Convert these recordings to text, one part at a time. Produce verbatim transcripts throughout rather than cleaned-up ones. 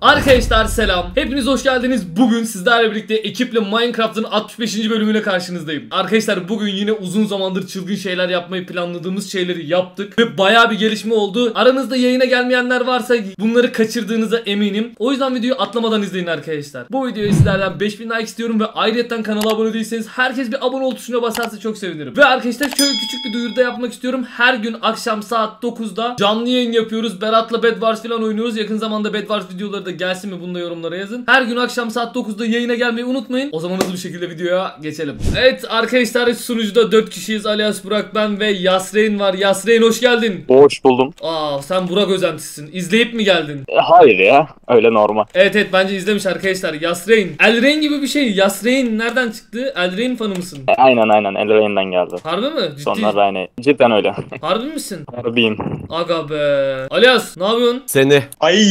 Arkadaşlar selam. Hepiniz hoş geldiniz. Bugün sizlerle birlikte ekiple Minecraft'ın altmış beşinci bölümüyle karşınızdayım. Arkadaşlar bugün yine uzun zamandır çılgın şeyler yapmayı planladığımız şeyleri yaptık. Ve bayağı bir gelişme oldu. Aranızda yayına gelmeyenler varsa bunları kaçırdığınıza eminim. O yüzden videoyu atlamadan izleyin arkadaşlar. Bu videoyu sizlerden beş bin like istiyorum ve ayrıca kanala abone değilseniz herkes bir abone ol tuşuna basarsa çok sevinirim. Ve arkadaşlar şöyle küçük bir duyuruda yapmak istiyorum. Her gün akşam saat dokuzda canlı yayın yapıyoruz. Berat'la Bed Wars falan oynuyoruz. Yakın zamanda Bed Wars videoları da gelsin mi, bunu da yorumlara yazın. Her gün akşam saat dokuzda yayına gelmeyi unutmayın. O zaman hızlı bir şekilde videoya geçelim. Evet arkadaşlar, sunucuda dört kişiyiz. Alias Burak, ben ve Yasreyn var. Yasreyn hoş geldin. Hoş buldum. Aa, sen Burak özentisisin. İzleyip mi geldin? E, hayır ya, öyle normal. Evet evet, bence izlemiş arkadaşlar. Yasreyn. Elrain gibi bir şey. Yasreyn nereden çıktı? Elrain fanı mısın? E, aynen aynen, Elrain'den geldi. Harbi mi? Ciddi. Sonra yani cidden öyle. Harbi misin? Harbiyim. Aga be. Alias ne yapıyorsun? Seni. Ay.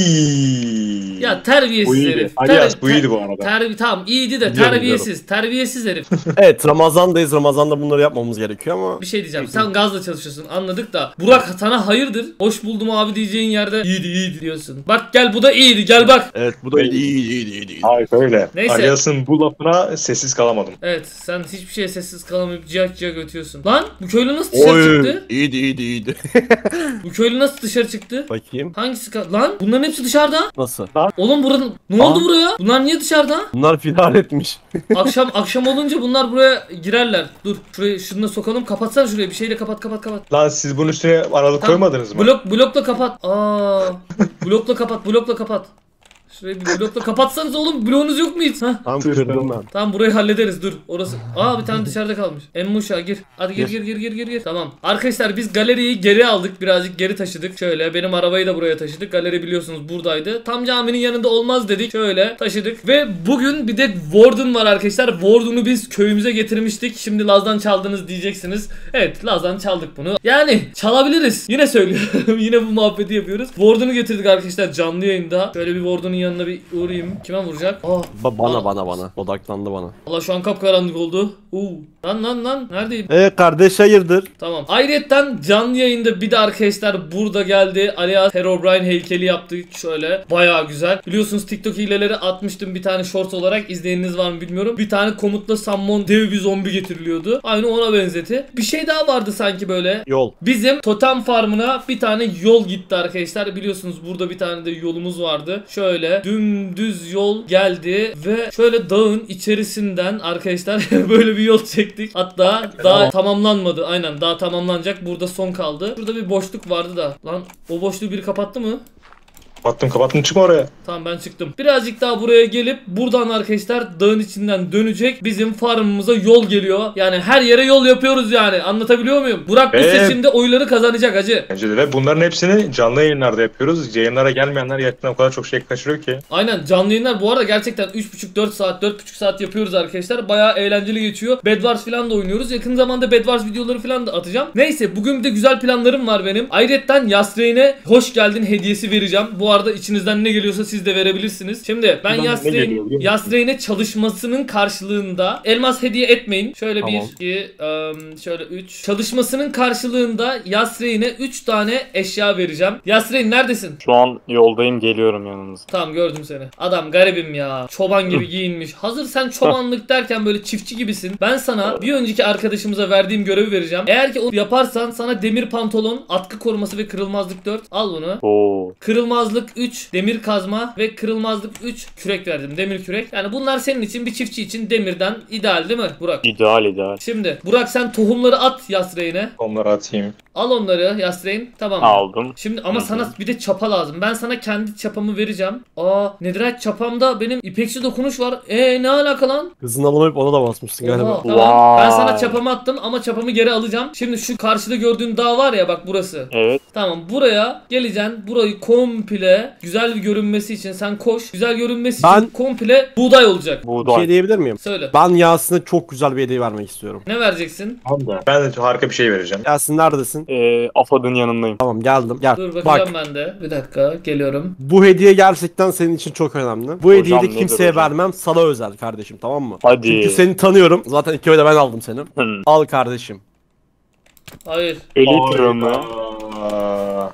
Ya terbiyesiz Bu iyiydi. herif. Alias Ter- bu iyiydi bu arada. Terbi tamam iyiydi de Biliyorum, terbiyesiz. Terbiyesiz herif. Evet, Ramazan'dayız. Ramazan'da bunları yapmamız gerekiyor ama Bir şey diyeceğim. Sen gazla çalışıyorsun, anladık da. Burak sana hayırdır? Hoş buldum abi diyeceğin yerde iyiydi iyiydi diyorsun. Bak gel, bu da iyiydi, gel bak. evet, bu da iyi iyi iyi iyi iyi. Hayır öyle. Neyse. Alias'ın bu lafına sessiz kalamadım. Evet, sen hiçbir şeye sessiz kalamayıp ciyak ciyak ötüyorsun. Lan bu köylü nasıl dışarı Oy, çıktı? iyiydi iyiydi iyiydi. Bu köylü nasıl dışarı çıktı? Bakayım. Hangisi ka- Lan bunların hepsi dışarıda. Nasıl? Oğlum buranın ne Aa. oldu buraya? Bunlar niye dışarıda? Bunlar firar etmiş. Akşam akşam olunca bunlar buraya girerler. Dur şurayı şunu da sokalım. Kapatsana şurayı. Bir şeyle kapat kapat kapat. Lan siz bunun üstüne aralık Tamam. koymadınız mı? Blok blokla kapat. Aa. Blokla kapat. Blokla kapat. Şurayı bir blokla kapatsanız oğlum, bloğunuz yok mu hiç? Hah. Tam kırdım ben. Tamam, burayı hallederiz, dur orası. Aa, bir tane dışarıda kalmış. Emmuşa gir. Hadi gir gir Gir. gir gir gir gir. Tamam. Arkadaşlar biz galeriyi geri aldık. Birazcık geri taşıdık. Şöyle benim arabayı da buraya taşıdık. Galeri biliyorsunuz buradaydı. Tam caminin yanında olmaz dedik. Şöyle taşıdık. Ve bugün bir de Warden var arkadaşlar. Warden'u biz köyümüze getirmiştik. Şimdi Laz'dan çaldınız diyeceksiniz. Evet, Laz'dan çaldık bunu. Yani çalabiliriz. Yine söylüyorum. Yine bu muhabbeti yapıyoruz. Warden'u getirdik arkadaşlar canlı yayında. Şöyle bir Warden'ın yanına bir uğrayayım. Kime vuracak? Aa. Ba- bana Aa. bana bana. Odaklandı bana. Allah, şu an kapkaranlık oldu. Uuu. Lan lan lan. Neredeyim? Ee kardeş, hayırdır? Tamam. Ayrıca canlı yayında bir de arkadaşlar burada geldi. Alias Herobrine heykeli yaptık şöyle. Bayağı güzel. Biliyorsunuz TikTok hileleri atmıştım bir tane short olarak. İzleyeniniz var mı bilmiyorum. Bir tane komutla summon dev bir zombi getiriliyordu. Aynı ona benzeti. Bir şey daha vardı sanki böyle. Yol. Bizim totem farmına bir tane yol gitti arkadaşlar. Biliyorsunuz burada bir tane de yolumuz vardı. Şöyle dümdüz yol geldi ve şöyle dağın içerisinden arkadaşlar böyle bir yol çektik. Hatta daha tamamlanmadı. Aynen, daha tamamlanacak. Burada son kaldı. Burada bir boşluk vardı da. Lan o boşluğu biri kapattı mı? Kapattım kapattım, çıkma oraya. Tamam, ben çıktım. Birazcık daha buraya gelip buradan arkadaşlar dağın içinden dönecek bizim farmımıza yol geliyor. Yani her yere yol yapıyoruz yani. Anlatabiliyor muyum? Burak bu Ee? seçimde oyları kazanacak hacı. Bence de, ve bunların hepsini canlı yayınlarda yapıyoruz. Yayınlara gelmeyenler gerçekten o kadar çok şey kaçırıyor ki. Aynen, canlı yayınlar bu arada gerçekten üç buçuk dört saat dört buçuk saat yapıyoruz arkadaşlar. Bayağı eğlenceli geçiyor. Bed Wars falan da oynuyoruz. Yakın zamanda Bed Wars videoları falan da atacağım. Neyse, bugün bir de güzel planlarım var benim. Ayrıca Yasreyn'e hoş geldin hediyesi vereceğim. Bu arada içinizden ne geliyorsa siz de verebilirsiniz. Şimdi ben Buradan ne Yasreyn, geliyor biliyor musun? Yasreyn'e çalışmasının karşılığında elmas hediye etmeyin. Şöyle Tamam. bir, iki, ım, şöyle üç. Çalışmasının karşılığında Yasreyn'e üç tane eşya vereceğim. Yasreyn neredesin? Şu an yoldayım, geliyorum yanınıza. Tamam, gördüm seni. Adam garibim ya. Çoban gibi giyinmiş. Hazır sen çobanlık derken böyle çiftçi gibisin. Ben sana bir önceki arkadaşımıza verdiğim görevi vereceğim. Eğer ki onu yaparsan sana demir pantolon, atkı koruması ve kırılmazlık dört. Al bunu. Oo. Kırılmazlık üç, demir kazma ve kırılmazlık üç kürek verdim. Demir kürek. Yani bunlar senin için, bir çiftçi için demirden ideal değil mi Burak? İdeal ideal. Şimdi Burak sen tohumları at Yasreyn'e. Onları atayım. Al onları Yasreyn. Tamam mı? Aldım. Şimdi ama Hı hı. sana bir de çapa lazım. Ben sana kendi çapamı vereceğim. Aa, Netherite çapamda benim ipeksi dokunuş var. E ne alaka lan? Hızını alamayıp ona da basmışsın Oha, galiba. tamam. Vay. Ben sana çapamı attım ama çapamı geri alacağım. Şimdi şu karşıda gördüğün dağ var ya, bak burası. Evet. Tamam, buraya geleceksin. Burayı komple güzel bir görünmesi için sen koş. Güzel görünmesi Ben- için komple buğday olacak. Bir Buğday. şey diyebilir miyim? Söyle. Ben Yasin'e çok güzel bir hediye vermek istiyorum. Ne vereceksin? Ben de harika bir şey vereceğim. Yasin neredesin? Ee, Afad'ın yanındayım. Tamam, geldim. Gel. Dur Bak, bakacağım ben de. Bir dakika, geliyorum. bu hediye gerçekten senin için çok önemli. Bu Hocam hediyeyi de nedir kimseye hocam? vermem. Sana özel kardeşim, tamam mı? Hadi. Çünkü seni tanıyorum. Zaten iki de ben aldım seni. Hmm. Al kardeşim. Hayır. Elitro mu? Aa,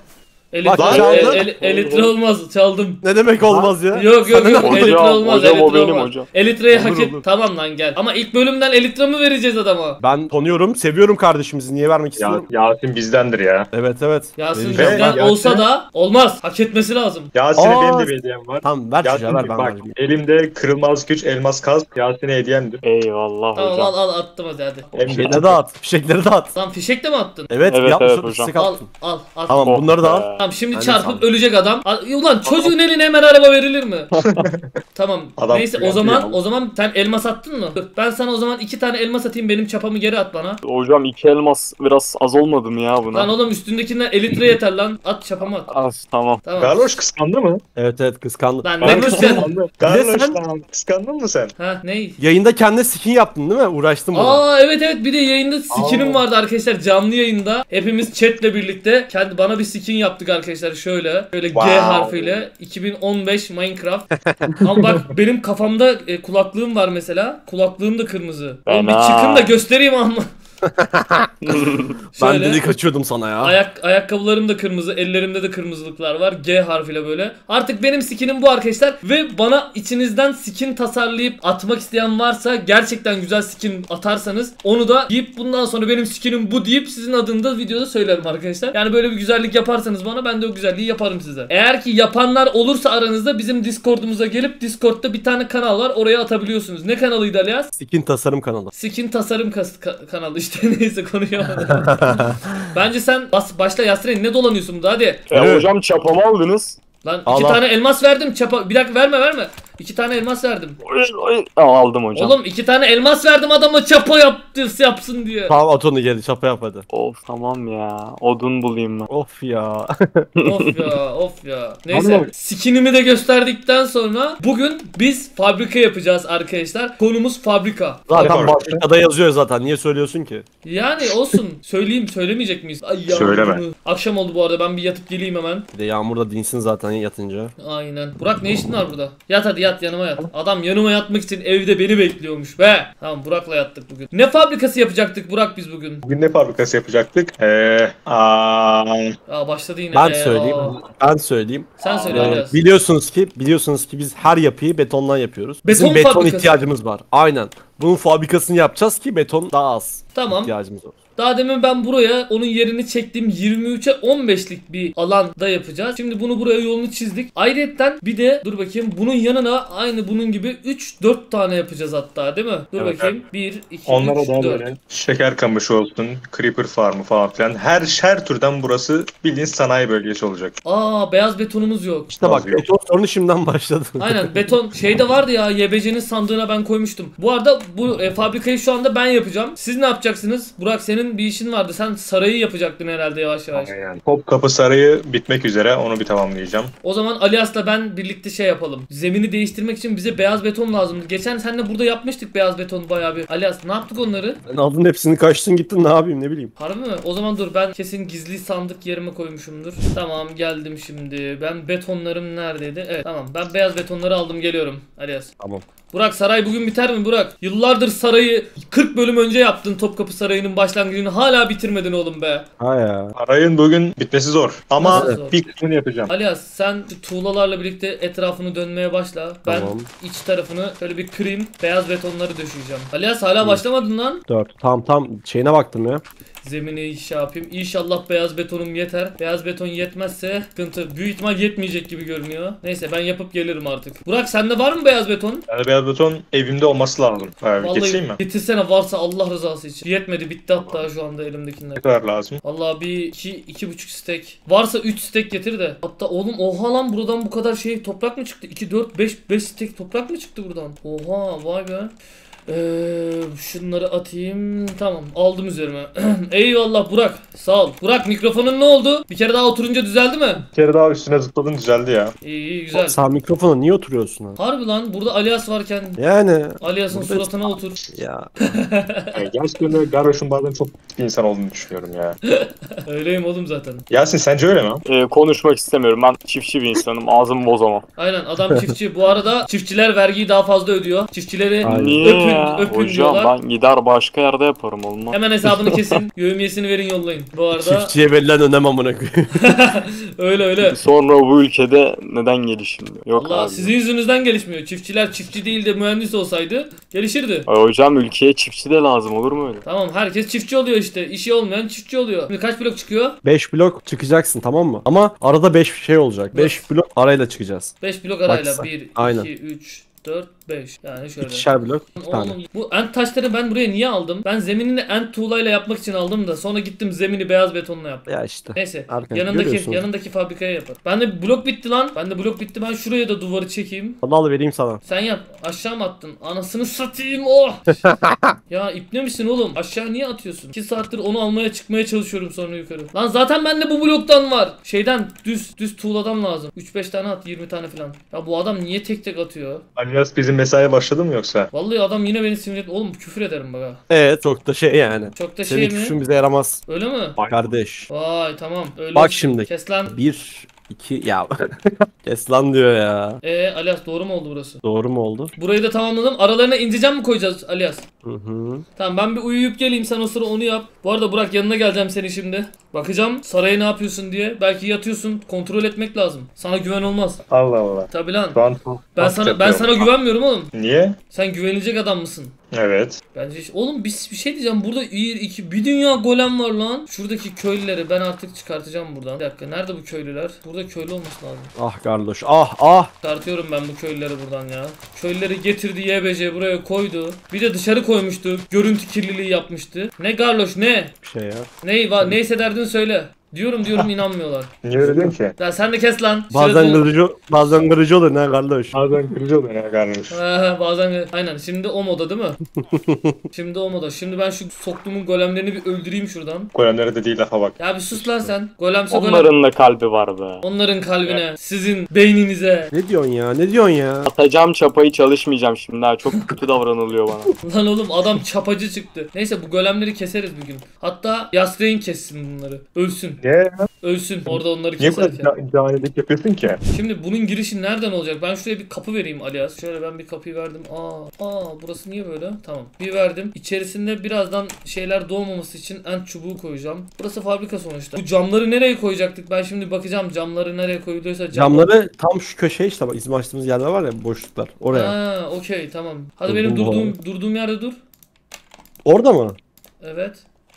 Elitre, Bak, el- çaldın. el- elitre olmaz çaldım. Ne demek olmaz ya? Yok yok yok Hocam, elitre olmaz hocam, o elitre benim olmaz. hocam. Elitreyi Olur, hak et. olur. Tamam lan gel. Ama ilk bölümden elitre mi vereceğiz adama? Ben tanıyorum, seviyorum kardeşimizi. Niye vermek Ya, istiyorum? Yasin bizdendir ya. Evet evet. Yasin Vereceğim. bizden Yasin- olsa da olmaz. Hak etmesi lazım. Yasin'e Aa. benim de bir hediyem var. Tamam ver çocuğa ver Yasin'cim ben bak vereyim. elimde kırılmaz güç elmas kaz Yasin'e hediyemdir. Eyvallah Tamam hocam. al al attım hadi hadi. Hem de Fişekleri de at. Fişekleri de at. Lan fişek de mi attın? Evet, Evet, yapmış evet evet, hocam. fişek Al attım. al al. Tamam Oh bunları da al. be. Tamam şimdi Aynen, çarpıp tamam. ölecek adam. Al- Ulan çocuğun eline hemen araba verilir mi? Tamam. Adam Neyse o uyandı zaman ya. o zaman sen elmas attın mı? Dur, ben sana o zaman iki tane elmas atayım benim çapamı geri at bana. Hocam iki elmas biraz az olmadı mı ya buna? Lan oğlum üstündekinden elitre yeter lan. At çapamı at. Az tamam. Tamam. Garloş kıskandı mı? Evet evet kıskandım. Lan Ben ne kıskandım. kıskan- Kıskandı. Garloş sen- lan kıskandın mı sen? Ha ney? Yayında kendine skin yaptın değil mi? Uğraştın buna. Aa evet evet bir de yayında skinim Aa. vardı arkadaşlar canlı yayında. Hepimiz chatle birlikte kendi bana bir skin yaptık arkadaşlar şöyle. Şöyle G Wow. harfiyle iki bin on beş Minecraft. Ama bak benim kafamda e, kulaklığım var mesela. Kulaklığım da kırmızı. Oğlum bir Fena. çıkın da göstereyim ama. Ben Şöyle. dedik kaçıyordum sana ya. Ayak ayakkabılarım da kırmızı, ellerimde de kırmızılıklar var. G harfiyle böyle. Artık benim skinim bu arkadaşlar ve bana içinizden skin tasarlayıp atmak isteyen varsa gerçekten güzel skin atarsanız onu da giyip bundan sonra benim skinim bu deyip sizin adını da videoda söylerim arkadaşlar. Yani böyle bir güzellik yaparsanız bana ben de o güzelliği yaparım size. Eğer ki yapanlar olursa aranızda bizim Discord'umuza gelip Discord'da bir tane kanal var. Oraya atabiliyorsunuz. Ne kanalıydı Alias? Skin tasarım kanalı. Skin tasarım kas- ka- kanalı işte neyse konuşamadım. Bence sen bas başla Yasir'e ne dolanıyorsun burada hadi. E, Evet. hocam çapamı aldınız. Lan iki Allah. tane elmas verdim çapa. Bir dakika verme verme. İki tane elmas verdim. Oy, oy. Aa, aldım hocam. Oğlum iki tane elmas verdim adama çapa yaptı yapsın diye. Tamam at onu geri çapa yap hadi. Of tamam ya. Odun bulayım ben. Of ya. Of ya of ya. Neyse Anladım. skinimi de gösterdikten sonra bugün biz fabrika yapacağız arkadaşlar. Konumuz fabrika. Zaten Yapar. başlıkta yazıyor zaten. Niye söylüyorsun ki? Yani olsun söyleyeyim söylemeyecek miyiz? Ay ya, Söyleme. bunu- Akşam oldu bu arada ben bir yatıp geleyim hemen. Bir de Yağmur da dinsin zaten yatınca. Aynen. Burak ne işin var burada? Yat hadi yat yanıma yat. Adam yanıma yatmak için evde beni bekliyormuş be. Tamam Burak'la yattık bugün. Ne fabrikası yapacaktık Burak biz bugün? Bugün ne fabrikası yapacaktık? Eee aa, Aa başladı yine. Ben Ee, söyleyeyim. aa. Ben söyleyeyim. Sen söyle Ee, Alias. biliyorsunuz ki biliyorsunuz ki biz her yapıyı betondan yapıyoruz. Bizim Beton beton fabrikası. ihtiyacımız var. Aynen. Bunun fabrikasını yapacağız ki beton daha az Tamam. ihtiyacımız var. Daha demin ben buraya onun yerini çektiğim yirmi üçe on beşlik bir alanda yapacağız. Şimdi bunu buraya yolunu çizdik. Ayrıca bir de dur bakayım bunun yanına aynı bunun gibi üç dört tane yapacağız hatta değil mi? Dur Evet, bakayım. bir, iki, onlara üç, da dört. böyle şeker kamışı olsun, creeper farmı falan filan. Her her türden burası bildiğin sanayi bölgesi olacak. Aa beyaz betonumuz yok. İşte bak Yazıyor. beton sorunu şimdiden başladı. Aynen beton şeyde vardı ya Y B C'nin sandığına ben koymuştum. Bu arada bu e, fabrikayı şu anda ben yapacağım. Siz ne yapacaksınız? Burak senin bir işin vardı. Sen sarayı yapacaktın herhalde yavaş yavaş. Yani. Topkapı Sarayı bitmek üzere, onu bir tamamlayacağım. O zaman Alias'la ben birlikte şey yapalım. Zemini değiştirmek için bize beyaz beton lazımdı. Geçen seninle burada yapmıştık beyaz beton bayağı bir. Alias ne yaptık onları? Ben aldın hepsini kaçtın gittin ne yapayım ne bileyim. Harbi mi? O zaman dur ben kesin gizli sandık yerime koymuşumdur. Tamam geldim şimdi. Ben betonlarım neredeydi? Evet tamam ben beyaz betonları aldım geliyorum Alias. Tamam. Burak saray bugün biter mi Burak? Yıllardır sarayı kırk bölüm önce yaptın Topkapı Sarayı'nın başlangıcını hala bitirmedin oğlum be. Ha ya. Sarayın bugün bitmesi zor. Ama Nasıl zor? bir kısmını yapacağım. Alias sen şu tuğlalarla birlikte etrafını dönmeye başla. Ben Tamam. iç tarafını şöyle bir kırayım. Beyaz betonları döşeyeceğim. Alias hala başlamadın lan. Dört. Tamam tam şeyine baktım ya. Zemini şey yapayım. İnşallah beyaz betonum yeter. Beyaz beton yetmezse sıkıntı. Büyük ihtimal yetmeyecek gibi görünüyor. Neyse ben yapıp gelirim artık. Burak sende var mı beyaz beton? Yani beyaz beton evimde olması lazım. Ee, Vallahi Geçeyim mi? getirsene varsa Allah rızası için. Yetmedi bitti hatta şu anda elimdekiler. Ne kadar lazım? Allah bir iki, iki buçuk stek. Varsa üç stek getir de. Hatta oğlum oha lan buradan bu kadar şey toprak mı çıktı? iki, dört, beş, beş stek toprak mı çıktı buradan? Oha vay be. Ee, şunları atayım. Tamam aldım üzerime. Eyvallah Burak. Sağ ol. Burak mikrofonun ne oldu? Bir kere daha oturunca düzeldi mi? Bir kere daha üstüne zıpladın, düzeldi ya. İyi iyi güzel. Sen mikrofona niye oturuyorsun ha? Harbi lan burada Alias varken Yani. Alias'ın Burada- suratına otur. Ya. Yani gerçekten de Garroş'un bazen çok bir insan olduğunu düşünüyorum ya. Öyleyim oğlum zaten. Yasin sence öyle mi? Ee, konuşmak istemiyorum. Ben çiftçi bir insanım. Ağzımı bozamam. Aynen adam çiftçi. Bu arada çiftçiler vergiyi daha fazla ödüyor. Çiftçileri Aynen. öpün ya. öpün Hocam diyorlar. ben gider başka yerde yaparım olmaz. Hemen hesabını kesin. Yevmiyesini verin yollayın. Bu arada Çiftçiye verilen önem amına koyayım. öyle öyle. Sonra bu ülkede neden gelişmiyor? Yok Allah abi. sizin yüzünüzden gelişmiyor. Çiftçiler çiftçi değil de mühendis olsaydı gelişirdi. Ay hocam ülkeye çiftçi de lazım olur mu öyle? Tamam herkes çiftçi oluyor işte. İşi olmayan çiftçi oluyor. Şimdi kaç blok çıkıyor? beş blok çıkacaksın tamam mı? Ama arada beş şey olacak. beş blok arayla çıkacağız. beş blok arayla. Baksa. bir, Aynen. iki, üç, dört, beş. Yani şöyle. İkişer blok bir tane. Oğlum bu ent taşları ben buraya niye aldım? Ben zeminini ent tuğlayla yapmak için aldım da sonra gittim zemini beyaz betonla yaptım. Ya işte. Neyse Arkadaş, yanındaki görüyorsunuz. yanındaki fabrikaya yapar. Ben de blok bitti lan. Ben de blok bitti. Ben şuraya da duvarı çekeyim. Hadi al vereyim sana. Sen yap. Aşağı mı attın? Anasını satayım oh. Ya ipne misin oğlum? Aşağı niye atıyorsun? iki saattir onu almaya çıkmaya çalışıyorum sonra yukarı. Lan zaten bende bu bloktan var. Şeyden düz düz tuğladan lazım. üç beş tane at, yirmi tane falan. Ya bu adam niye tek tek atıyor? Alias bizim mesaiye başladı mı yoksa? Vallahi adam yine beni sinir etti. Oğlum küfür ederim bak ha. Evet çok da şey yani. Çok da Senin şey mi? küfrün bize yaramaz. Öyle mi? Kardeş. Vay tamam. Öyle Bak olsun. şimdi. Kes lan. Bir, iki ya. Kes lan diyor ya. Eee Alias doğru mu oldu burası? Doğru mu oldu? Burayı da tamamladım. Aralarına incecam mı koyacağız Alias? Hı hı. Tamam ben bir uyuyup geleyim sen o sıra onu yap. Bu arada Burak yanına geleceğim seni şimdi. Bakacağım saraya ne yapıyorsun diye. Belki yatıyorsun. Kontrol etmek lazım. Sana güven olmaz. Allah Allah. Tabi lan. Şu an Ben sana ben sana güvenmiyorum oğlum. Niye? Sen güvenilecek adam mısın? Evet. Bence oğlum biz bir şey diyeceğim. Burada bir iki bir dünya golem var lan. Şuradaki köylüleri ben artık çıkartacağım buradan. Bir dakika nerede bu köylüler? Burada köylü olması lazım. Ah kardeş ah ah. Çıkartıyorum ben bu köylüleri buradan ya. Köylüleri getirdi Y B C buraya koydu. Bir de dışarı koymuştu. Görüntü kirliliği yapmıştı. Ne Garloş ne? Bir şey ya. Ney var neyse derdin söyle. Diyorum diyorum inanmıyorlar. Niye öyle diyorsun ki? Ya sen de kes lan. Bazen Şurası- kırıcı, bazen kırıcı olur ne kardeş. Bazen kırıcı oluyor ya kardeş. Ha, bazen aynen şimdi o moda değil mi? Şimdi o moda. Şimdi ben şu soktuğumun golemlerini bir öldüreyim şuradan. Golemlere de değil lafa bak. Ya bir sus lan sen. Golemse golem. Onların da kalbi var be. Onların kalbine, sizin beyninize. Ne diyorsun ya ne diyorsun ya? Atacağım çapayı çalışmayacağım şimdi ha. Çok kötü davranılıyor bana. Lan oğlum adam çapacı çıktı. Neyse bu golemleri keseriz bugün. Hatta Yasreyn kessin bunları. Ölsün. Niye? Ölsün. Orada onları Niye bu keserken. kadar ca- canilik yapıyorsun ki? Şimdi bunun girişi nereden olacak? Ben şuraya bir kapı vereyim Alias. Şöyle ben bir kapıyı verdim. Aa, aa burası niye böyle? Tamam. Bir verdim. İçerisinde birazdan şeyler doğmaması için ent çubuğu koyacağım. Burası fabrika sonuçta. Bu camları nereye koyacaktık? Ben şimdi bakacağım camları nereye koyuluyorsa camları. Camları tam şu köşeye işte bak bizim açtığımız yerler var ya boşluklar oraya. Ha, okey tamam. Hadi Dur, benim bu durduğum var. durduğum yerde dur. Orada mı? Evet.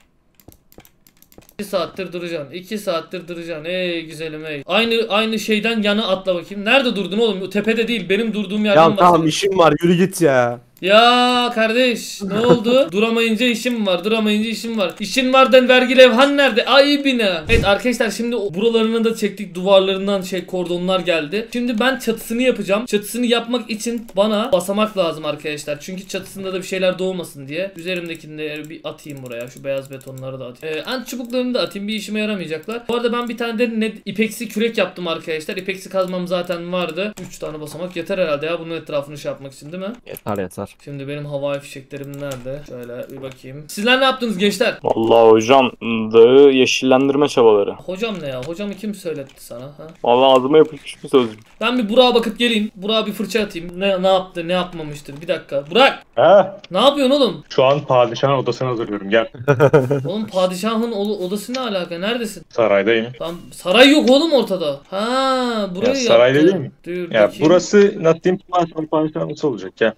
iki saattir duracaksın. iki saattir duracaksın. Ey güzelim ey. Aynı aynı şeyden yana atla bakayım. Nerede durdun oğlum? O tepede değil. Benim durduğum yerden Ya tamam bahsediyorum. işim var yürü git ya. Ya kardeş ne oldu? Duramayınca işim var. Duramayınca işim var. İşin var da vergi levhan nerede? Ay bina. Evet arkadaşlar şimdi o- buralarını da çektik. Duvarlarından şey kordonlar geldi. Şimdi ben çatısını yapacağım. Çatısını yapmak için bana basamak lazım arkadaşlar. Çünkü çatısında da bir şeyler doğmasın diye. Üzerimdekini de bir atayım buraya. Şu beyaz betonları da atayım. Ee, ant çubuklarını da atayım. Bir işime yaramayacaklar. Bu arada ben bir tane de net ipeksi kürek yaptım arkadaşlar. İpeksi kazmam zaten vardı. üç tane basamak yeter herhalde ya bunun etrafını şey yapmak için değil mi? Yeter yeter. Şimdi benim havai fişeklerim nerede? Şöyle bir bakayım. Sizler ne yaptınız gençler? Vallahi hocam dağı yeşillendirme çabaları. Hocam ne ya? Hocamı kim söyletti sana? Ha? Vallahi ağzıma yapışmış bir sözcük. Ben bir Burak'a bakıp geleyim. Burak'a bir fırça atayım. Ne, ne yaptı, ne yapmamıştır. Bir dakika. Burak! Ha? Ne yapıyorsun oğlum? Şu an padişahın odasını hazırlıyorum. Gel. Oğlum padişahın ol- odası ne alaka? Neredesin? Saraydayım. Lan saray yok oğlum ortada. Ha, burayı Ya saray yaptı. değil mi? Dur, Ya bakayım. burası Nadim Padişah'ın padişahın odası olacak. Gel.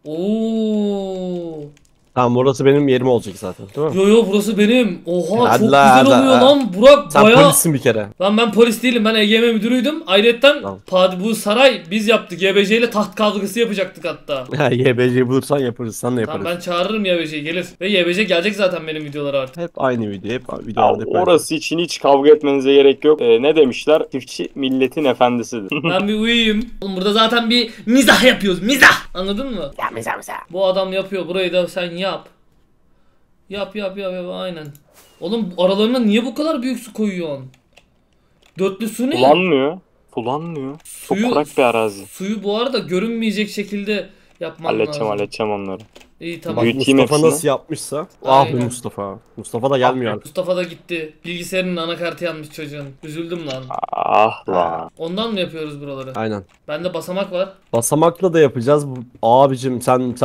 Oo. Tamam orası benim yerim olacak zaten değil mi? Yo yo burası benim. Oha Hadi çok la, güzel hadi oluyor la. lan. Burak Sen bayağı... polissin bir kere. Lan ben polis değilim. Ben E G M müdürüydüm. Ayrıca Tamam. pad- bu saray biz yaptık. Y B C ile taht kavgası yapacaktık hatta. Ha Y B C'yi bulursan yaparız sen de yaparız. Tamam ben çağırırım Y B C'yi gelir. Ve Y B C gelecek zaten benim videolara artık. Hep aynı video hep Ya videolarda hep aynı. orası için hiç kavga etmenize gerek yok. Ee, ne demişler? Çiftçi milletin efendisidir. Ben bir uyuyayım. Oğlum burada zaten bir mizah yapıyoruz. Mizah. Anladın mı? Ya mizah mizah. Bu adam yapıyor. Burayı da sen yap. Yap yap yap yap aynen. Oğlum aralarına niye bu kadar büyük su koyuyorsun? Dörtlü su ne? Kullanmıyor. Kullanmıyor. Çok Suyu- kurak bir arazi. Suyu bu arada görünmeyecek şekilde yapman Halledeceğim lazım. halledeceğim onları. İyi Bak tamam. Büyüteyim Mustafa hepsini. nasıl yapmışsa. Ah be Aynen. Mustafa. Mustafa da gelmiyor artık. Mustafa da gitti. Bilgisayarının anakartı yanmış çocuğun. Üzüldüm lan. Ah la. Ondan mı yapıyoruz buraları? Aynen. Bende basamak var. Basamakla da yapacağız. Bu- Abicim sen sen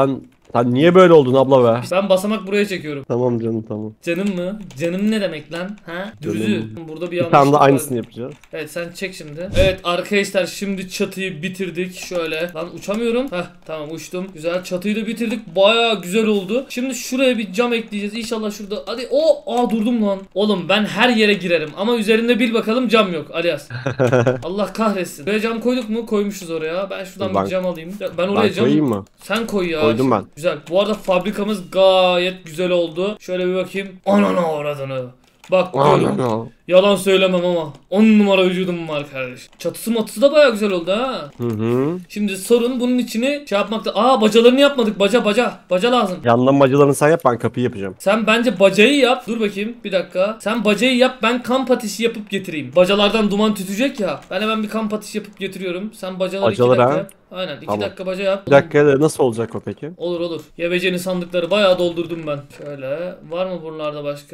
Sen niye böyle oldun abla be? Ben basamak buraya çekiyorum. Tamam canım tamam. Canım mı? Canım ne demek lan? Ha? Düzü. Canım. Burada bir Bir yanlışlık tane de var. aynısını yapacağız. Evet sen çek şimdi. Evet arkadaşlar şimdi çatıyı bitirdik. Şöyle. Lan uçamıyorum. Heh tamam uçtum. Güzel çatıyı da bitirdik. Baya güzel oldu. Şimdi şuraya bir cam ekleyeceğiz. İnşallah şurada. Hadi o. Aa durdum lan. Oğlum ben her yere girerim. Ama üzerinde bil bakalım cam yok. Alias. Allah kahretsin. Buraya cam koyduk mu? Koymuşuz oraya. Ben şuradan Ben- bir cam alayım. Ben oraya Ben cam... koyayım mı? Sen koy ya. Koydum ben. Güzel. Bu arada fabrikamız gayet güzel oldu. Şöyle bir bakayım. Anana avradını. Bak görün. Yalan söylemem ama on numara vücudum var kardeş. Çatısı matısı da baya güzel oldu ha. Hı hı. Şimdi sorun bunun içini şey yapmakta. Aa bacalarını yapmadık. Baca baca. Baca lazım. Yandan bacalarını sen yap, ben kapıyı yapacağım. Sen bence bacayı yap. Dur bakayım bir dakika. Sen bacayı yap, ben kamp ateşi yapıp getireyim. Bacalardan duman tütecek ya. Ben hemen bir kamp ateşi yapıp getiriyorum. Sen bacaları iki Bacalar dakika ha? yap. Aynen iki Tamam. dakika baca yap. Bir dakika da nasıl olacak o peki? Olur olur. Yebece'nin sandıkları bayağı doldurdum ben. Şöyle. Var mı buralarda başka?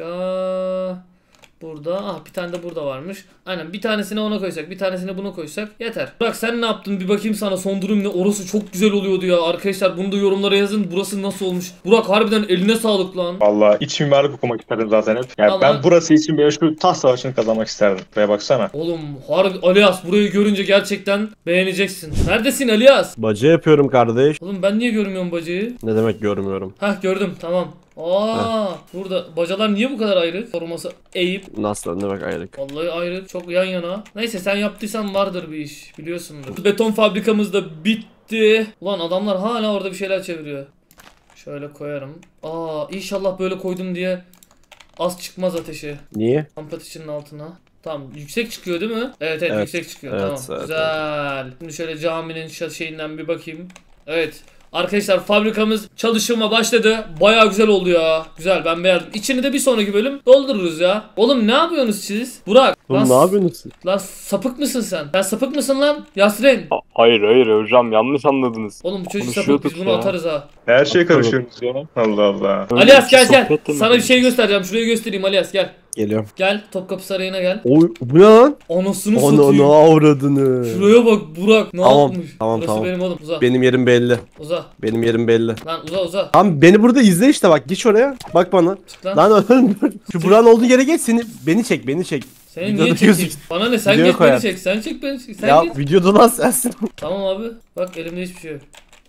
Burada. Ah bir tane de burada varmış. Aynen bir tanesini ona koysak, bir tanesini buna koysak yeter. Bırak sen ne yaptın bir bakayım sana, son durum ne? Orası çok güzel oluyordu ya. Arkadaşlar bunu da yorumlara yazın. Burası nasıl olmuş? Burak harbiden eline sağlık lan. Vallahi iç mimarlık okumak isterdim zaten hep. Yani Ama- ben burası için böyle şu taht savaşını kazanmak isterdim. Buraya baksana. Oğlum harbi Alias burayı görünce gerçekten beğeneceksin. Neredesin Alias? Baca yapıyorum kardeş. Oğlum ben niye görmüyorum bacayı? Ne demek görmüyorum. Hah gördüm tamam. Aa burada bacalar niye bu kadar ayrı? Forması eğip. Nasıl, ne demek ayrık? Vallahi ayrı çok yan yana. Neyse sen yaptıysan vardır bir iş biliyorsundur. Beton fabrikamız da bitti. Ulan adamlar hala orada bir şeyler çeviriyor. Şöyle koyarım. Aa inşallah böyle koydum diye az çıkmaz ateşi. Niye? Kamp ateşinin altına. Tamam yüksek çıkıyor değil mi? Evet evet, Evet, yüksek çıkıyor evet, tamam. evet, Güzel. Şimdi şöyle caminin şa- şeyinden bir bakayım. Evet. Arkadaşlar fabrikamız çalışıma başladı. Baya güzel oldu ya. Güzel ben beğendim. İçini de bir sonraki bölüm doldururuz ya. Oğlum ne yapıyorsunuz siz? Burak. Oğlum lan, ne yapıyorsunuz siz? Lan sapık mısın sen? Sen sapık mısın lan? Yasrin. Ha- Hayır hayır hocam, yanlış anladınız. Oğlum bu çocuk sapık, Konuşuyorduk biz bunu ya. atarız ha. Her şeye karışıyorsunuz ya. Allah Allah. Öyle Alias gel bir gel. sohbet de mi Sana bir yapıyorsunuz? şey göstereceğim. Şurayı göstereyim Alias gel. Geliyorum. Gel Topkapı Sarayı'na gel. Oy, bu ne lan? Anasını Onu satayım. onu avradını. Şuraya bak Burak ne Tamam, yapmış? tamam, Burası tamam. benim oğlum uza. Benim yerim belli. Uza. Benim yerim belli. Lan uza uza. Tamam beni burada izle işte, bak geç oraya. Bak bana. Çık lan. Lan oğlum, şu buranın olduğu yere geç, seni beni çek beni çek. Seni Videoda niye çekeyim? gözük- Bana ne sen Videoya geç beni koyar. çek. Sen çek beni çek. Sen Ya geç. videoda lan sensin. Tamam abi. Bak elimde hiçbir şey yok.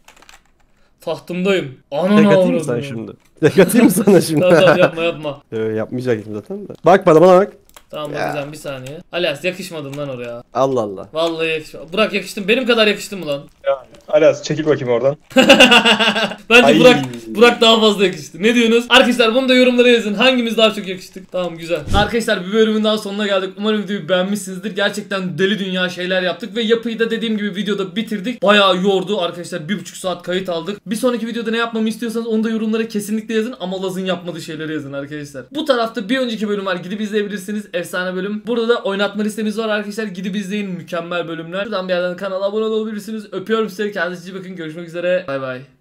Tahtımdayım. Tek Ananı atayım mı avradım. sana şimdi? Tek atayım mı sana şimdi? Tamam tamam yapma yapma. Ee, yapmayacaktım zaten de. Bak bana bana bak. Tamam Ya. bakacağım bir saniye. Alias yakışmadın lan oraya. Allah Allah. Vallahi yakışmadı. Burak yakıştın. Benim kadar yakıştın mı lan? Alias çekil bakayım oradan. Bence Ay. Burak Burak daha fazla yakıştı. Ne diyorsunuz? Arkadaşlar bunu da yorumlara yazın. Hangimiz daha çok yakıştık? Tamam güzel. Arkadaşlar bir bölümün daha sonuna geldik. Umarım videoyu beğenmişsinizdir. Gerçekten deli dünya şeyler yaptık ve yapıyı da dediğim gibi videoda bitirdik. Bayağı yordu arkadaşlar. Bir buçuk saat kayıt aldık. Bir sonraki videoda ne yapmamı istiyorsanız onu da yorumlara kesinlikle yazın. Ama Laz'ın yapmadığı şeyleri yazın arkadaşlar. Bu tarafta bir önceki bölüm var. Gidip izleyebilirsiniz. Efsane bölüm. Burada da oynatma listemiz var arkadaşlar. Gidip izleyin. Mükemmel bölümler. Şuradan bir yerden kanala abone olabilirsiniz. Öpüyorum sizi. Kendinize iyi bakın. Görüşmek üzere. Bay bay.